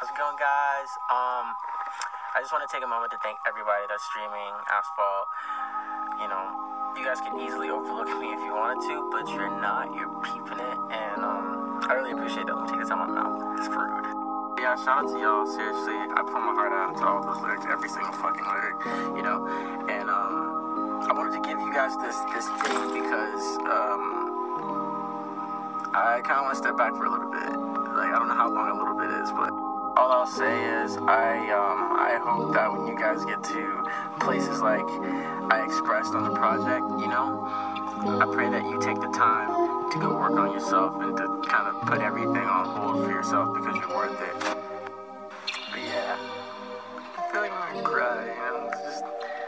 How's it going, guys? I just want to take a moment to thank everybody that's streaming Asphalt. You know, you guys can easily overlook me if you wanted to, but you're not. You're peeping it, and I really appreciate that. Let me take this out of my mouth. It's rude. Yeah, shout out to y'all. Seriously, I put my heart out into all those lyrics, every single fucking lyric, you know. And I wanted to give you guys this thing because I kind of want to step back for a little bit. Like, I don't know how long a little bit is, but all I'll say is I hope that when you guys get to places like I expressed on the project, you know, I pray that you take the time to go work on yourself and to kind of put everything on hold for yourself because you're worth it. But yeah, I feel like I'm gonna cry, you know, it's just,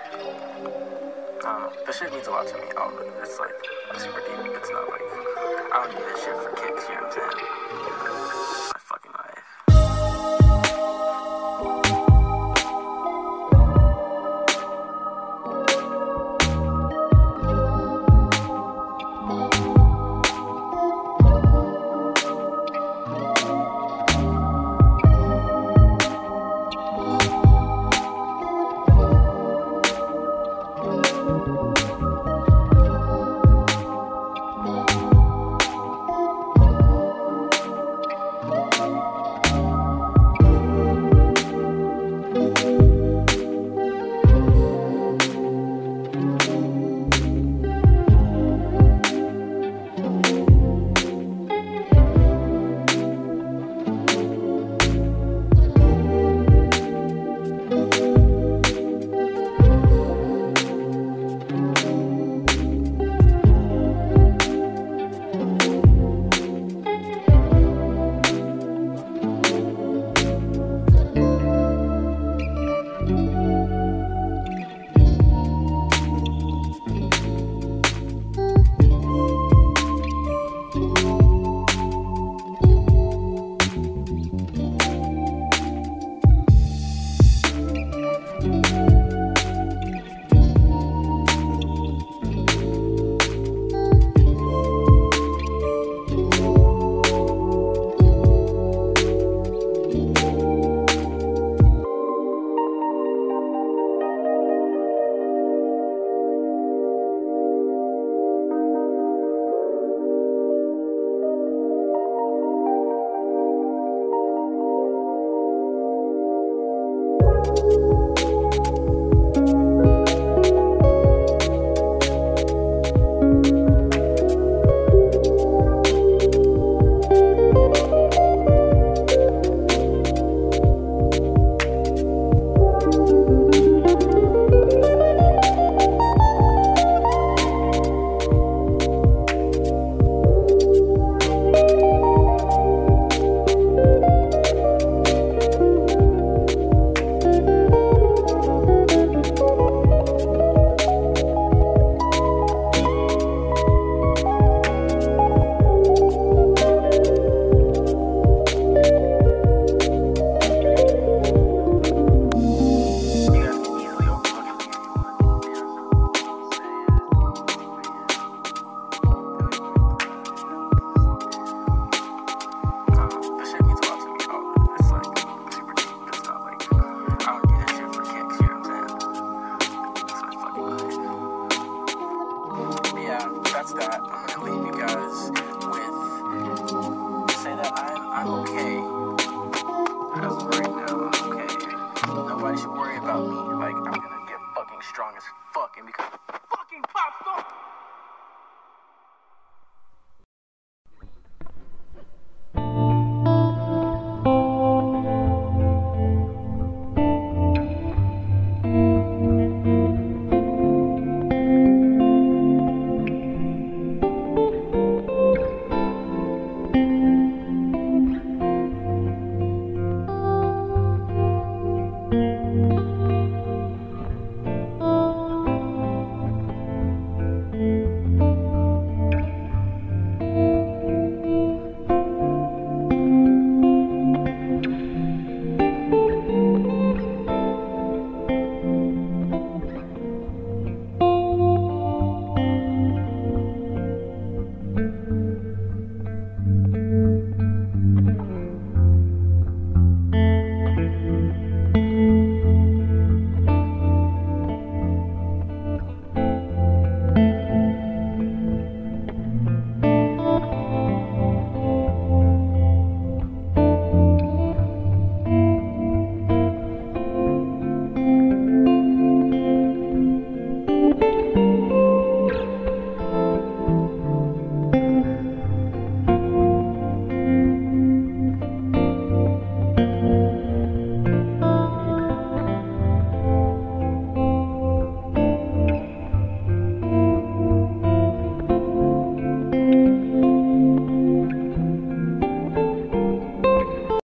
I don't know, this shit means a lot to me, all of it. It's like super deep. It's not like, I don't do this shit for kicks, you know what I'm saying? My fucking life. That's that. I'm gonna leave you guys with say that I'm okay. As of right now, I'm okay. Nobody should worry about me. Like, I'm gonna get fucking strong as fuck, and because